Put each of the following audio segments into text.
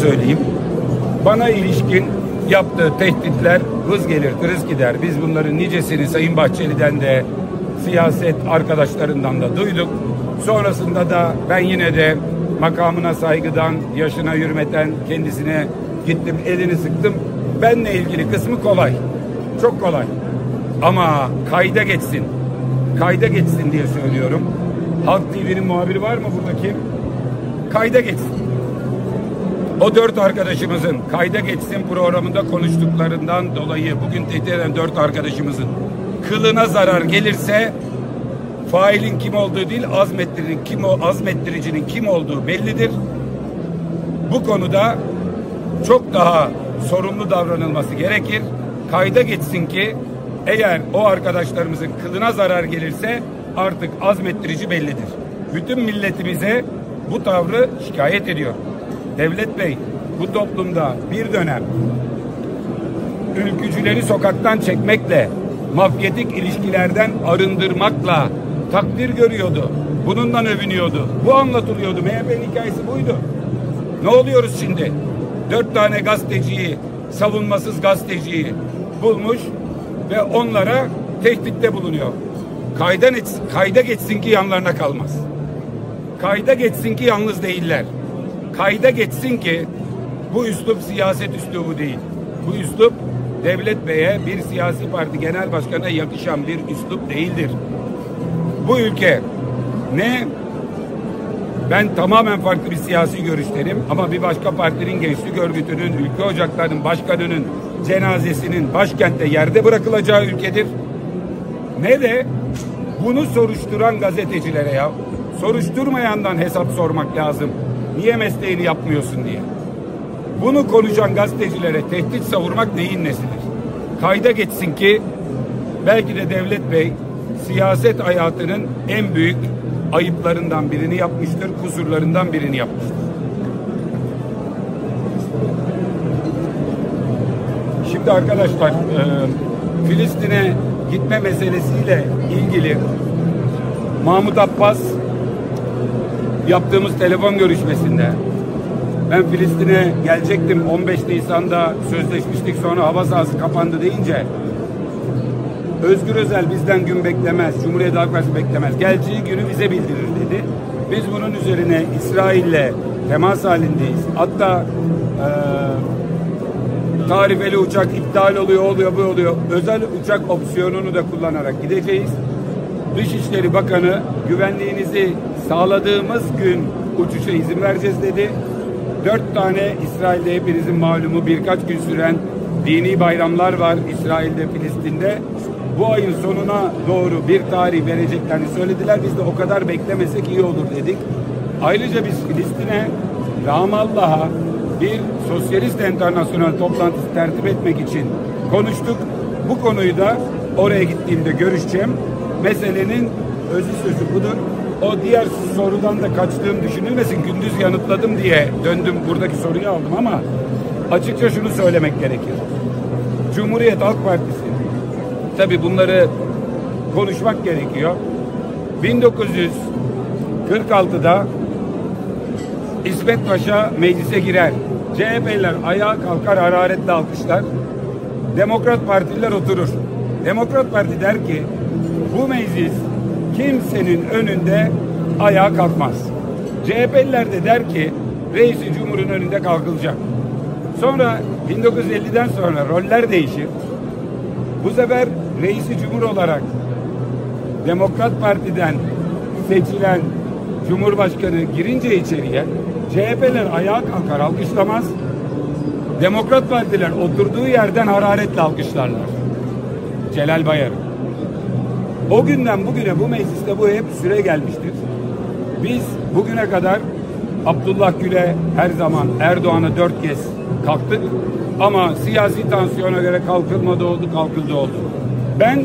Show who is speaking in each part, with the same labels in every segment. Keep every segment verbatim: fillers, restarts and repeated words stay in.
Speaker 1: söyleyeyim. Bana ilişkin yaptığı tehditler hız gelir, tırıs gider. Biz bunların nicesini Sayın Bahçeli'den de siyaset arkadaşlarından da duyduk. Sonrasında da ben yine de makamına saygıdan, yaşına hürmeten kendisine gittim, elini sıktım. Benle ilgili kısmı kolay. Çok kolay. Ama kayda geçsin. Kayda geçsin diye söylüyorum. Halk T V'nin muhabiri var mı buradaki? Kayda geçsin. O dört arkadaşımızın kayda geçsin programında konuştuklarından dolayı bugün tehdit eden dört arkadaşımızın kılına zarar gelirse failin kim olduğu değil, azmettiricinin kim o azmettiricinin kim olduğu bellidir. Bu konuda çok daha sorumlu davranılması gerekir. Kayda geçsin ki eğer o arkadaşlarımızın kılına zarar gelirse artık azmettirici bellidir. Bütün milletimize bu tavrı şikayet ediyor. Devlet Bey, bu toplumda bir dönem ülkücüleri sokaktan çekmekle, mafyatik ilişkilerden arındırmakla takdir görüyordu. Bununla övünüyordu. Bu anlatılıyordu. M H P'nin hikayesi buydu. Ne oluyoruz şimdi? Dört tane gazeteciyi, savunmasız gazeteciyi bulmuş ve onlara tehditte bulunuyor. Kayda, kayda geçsin ki yanlarına kalmaz. Kayda geçsin ki yalnız değiller. Kayda geçsin ki bu üslup siyaset üslubu değil. Bu üslup Devlet Bey'e, bir siyasi parti genel başkanına yakışan bir üslup değildir. Bu ülke ne ben tamamen farklı bir siyasi görüşlerim ama bir başka partinin gençlik örgütünün, ülke ocaklarının başkanının cenazesinin başkentte yerde bırakılacağı ülkedir. Ne de bunu soruşturan gazetecilere, ya soruşturmayandan hesap sormak lazım. Niye mesleğini yapmıyorsun diye. Bunu konuşan gazetecilere tehdit savurmak neyin nesidir? Kayda geçsin ki belki de Devlet Bey siyaset hayatının en büyük ayıplarından birini yapmıştır, kusurlarından birini yapmıştır. Şimdi arkadaşlar, e, Filistin'e gitme meselesiyle ilgili Mahmut Abbas yaptığımız telefon görüşmesinde ben Filistin'e gelecektim, on beş Nisan'da sözleşmiştik, sonra hava sahası kapandı deyince Özgür Özel bizden gün beklemez, Cumhuriyet Halk Partisi beklemez, geleceği günü bize bildirir dedi. Biz bunun üzerine İsrail'le temas halindeyiz. Hatta e, tarifeli uçak iptal oluyor, oluyor, bu oluyor. Özel uçak opsiyonunu da kullanarak gideceğiz. Dışişleri Bakanı güvenliğinizi sağladığımız gün uçuşa izin vereceğiz dedi. Dört tane İsrail'de hepinizin malumu birkaç gün süren dini bayramlar var İsrail'de, Filistin'de. Bu ayın sonuna doğru bir tarih vereceklerini söylediler. Biz de o kadar beklemesek iyi olur dedik. Ayrıca biz Filistin'e, Ramallah'a bir sosyalist internasyonel toplantısı tertip etmek için konuştuk. Bu konuyu da oraya gittiğimde görüşeceğim. Meselenin özü sözü budur. O diğer sorudan da kaçtığım düşünülmesin. Gündüz yanıtladım diye döndüm, buradaki soruyu aldım ama açıkça şunu söylemek gerekir. Cumhuriyet Halk Partisi, tabii bunları konuşmak gerekiyor. bin dokuz yüz kırk altıda İsmet Paşa meclise girer. C H P'liler ayağa kalkar, hararetle alkışlar. Demokrat Partililer oturur. Demokrat Parti der ki bu meclis kimsenin önünde ayağa kalkmaz. C H P'liler de der ki Reis-i Cumhur'un önünde kalkılacak. Sonra bin dokuz yüz elliden sonra roller değişir. Bu sefer Reis-i Cumhur olarak Demokrat Parti'den seçilen Cumhurbaşkanı girince içeriye C H P'ler ayağa kalkar, alkışlamaz. Demokrat Partiler oturduğu yerden hararetle alkışlarlar. Celal Bayar. O günden bugüne bu mecliste bu hep süre gelmiştir. Biz bugüne kadar Abdullah Gül'e her zaman, Erdoğan'a dört kez kalktık. Ama siyasi tansiyona göre kalkılmadı oldu, kalkıldı oldu. Ben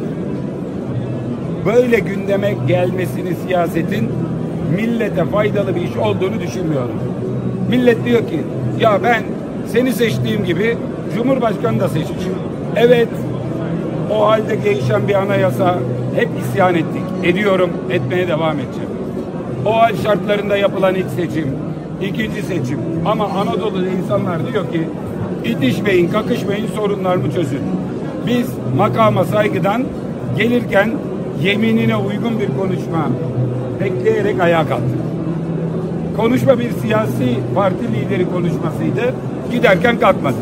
Speaker 1: böyle gündeme gelmesini siyasetin millete faydalı bir iş olduğunu düşünmüyorum. Millet diyor ki ya ben seni seçtiğim gibi Cumhurbaşkanı da seçeceğim. Evet, o halde değişen bir anayasa, hep isyan ettik. Ediyorum, etmeye devam edeceğim. O hal şartlarında yapılan ilk seçim, İkinci seçim. Ama Anadolu'da insanlar diyor ki itişmeyin, kakışmayın, sorunlarımı çözün. Biz makama saygıdan gelirken yeminine uygun bir konuşma bekleyerek ayağa kalktık. Konuşma bir siyasi parti lideri konuşmasıydı. Giderken kalkmadı.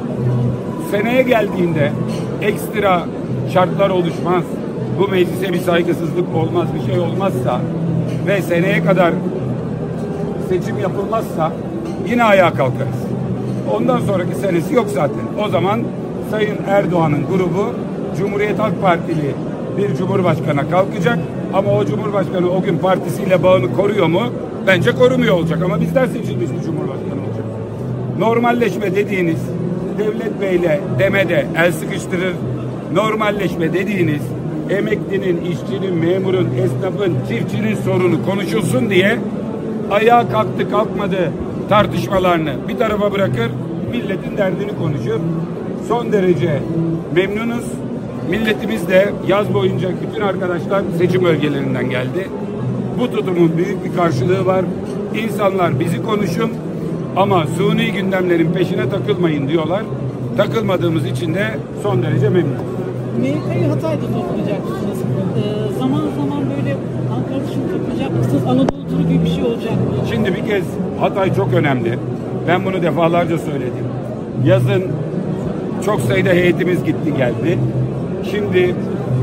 Speaker 1: Seneye geldiğinde ekstra şartlar oluşmaz, bu meclise bir saygısızlık olmaz, bir şey olmazsa ve seneye kadar seçim yapılmazsa yine ayağa kalkarız. Ondan sonraki senesi yok zaten. O zaman Sayın Erdoğan'ın grubu Cumhuriyet Halk Partili bir cumhurbaşkanına kalkacak ama o cumhurbaşkanı o gün partisiyle bağını koruyor mu? Bence korumuyor olacak ama bizden seçilmiş bir cumhurbaşkanı olacak. Normalleşme dediğiniz Devlet Bey'le demede el sıkıştırır. Normalleşme dediğiniz emeklinin, işçinin, memurun, esnafın, çiftçinin sorunu konuşulsun diye ayağa kalktı kalkmadı tartışmalarını bir tarafa bırakır, milletin derdini konuşur. Son derece memnunuz. Milletimiz de yaz boyunca bütün arkadaşlar seçim bölgelerinden geldi. Bu tutumun büyük bir karşılığı var. İnsanlar bizi konuşun ama suni gündemlerin peşine takılmayın diyorlar. Takılmadığımız için de son derece memnunum.
Speaker 2: M Y K'yı Hatay'da toplayacaksınız. Ee, zaman zaman böyle Ankara dışında toplayacak mısınız? Anadolu turu gibi bir şey olacak mı?
Speaker 1: Şimdi bir kez Hatay çok önemli. Ben bunu defalarca söyledim. Yazın çok sayıda heyetimiz gitti geldi. Şimdi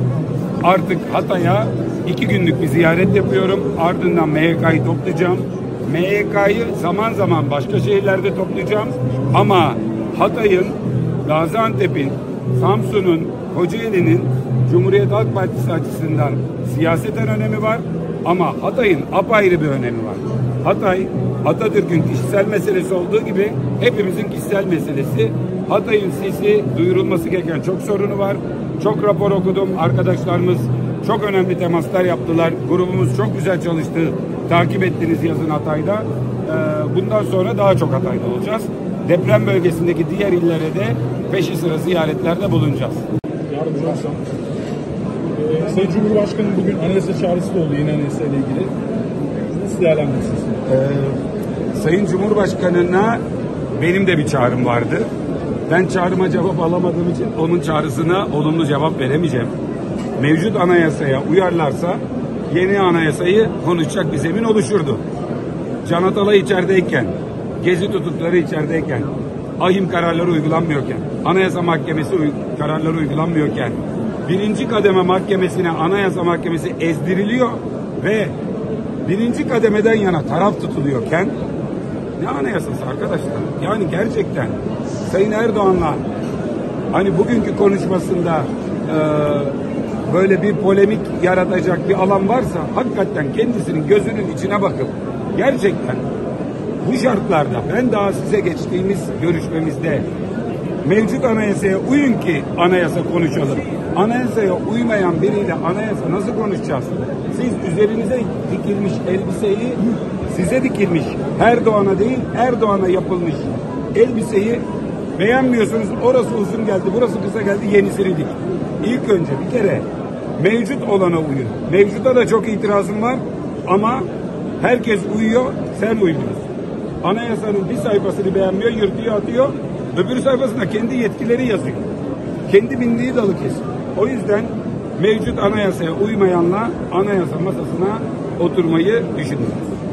Speaker 1: artık Hatay'a iki günlük bir ziyaret yapıyorum. Ardından M Y K'yı toplayacağım. M Y K'yı zaman zaman başka şehirlerde toplayacağım. Ama Hatay'ın, Gaziantep'in, Samsun'un, Kocaeli'nin Cumhuriyet Halk Partisi açısından siyaseten önemi var. Ama Hatay'ın apayrı bir önemi var. Hatay, Atatürk'ün kişisel meselesi olduğu gibi hepimizin kişisel meselesi. Hatay'ın sesi duyurulması gereken çok sorunu var. Çok rapor okudum. Arkadaşlarımız çok önemli temaslar yaptılar. Grubumuz çok güzel çalıştı. Takip ettiniz yazın Hatay'da. Ee, bundan sonra daha çok Hatay'da olacağız. Deprem bölgesindeki diğer illere de peşi sıra ziyaretlerde bulunacağız.
Speaker 3: Yardımcı olsam. Ee, Sayın Cumhurbaşkanı bugün anayasa çağrısı da oldu yeni anayasa ile ilgili. Nasıl değerlendirirsiniz?
Speaker 1: Ee, Sayın Cumhurbaşkanı'na benim de bir çağrım vardı. Ben çağrıma cevap alamadığım için onun çağrısına olumlu cevap veremeyeceğim. Mevcut anayasaya uyarlarsa yeni anayasayı konuşacak bir zemin oluşurdu. Can Atalay içerideyken, Gezi tutukları içerideyken, ahim kararları uygulanmıyorken, Anayasa Mahkemesi uy kararları uygulanmıyorken, birinci kademe mahkemesine Anayasa Mahkemesi ezdiriliyor ve birinci kademeden yana taraf tutuluyorken ne anayasası arkadaşlar? Yani gerçekten Sayın Erdoğan'la hani bugünkü konuşmasında e, böyle bir polemik yaratacak bir alan varsa hakikaten kendisinin gözünün içine bakıp gerçekten bu şartlarda ben daha size geçtiğimiz görüşmemizde mevcut anayasaya uyun ki anayasa konuşalım. Anayasaya uymayan biriyle anayasa nasıl konuşacağız? Siz üzerinize dikilmiş elbiseyi size dikilmiş Erdoğan'a değil Erdoğan'a yapılmış elbiseyi beğenmiyorsunuz. Orası uzun geldi, burası kısa geldi, yenisini dik. İlk önce bir kere mevcut olana uyun. Mevcuta da çok itirazım var ama herkes uyuyor, sen uymuyorsun. Anayasanın bir sayfasını beğenmiyor, yırtıyor, atıyor. Öbür sayfasında kendi yetkileri yazıyor. Kendi bindiği dalı kesiyor. O yüzden mevcut anayasaya uymayanla anayasa masasına oturmayı düşünüyoruz.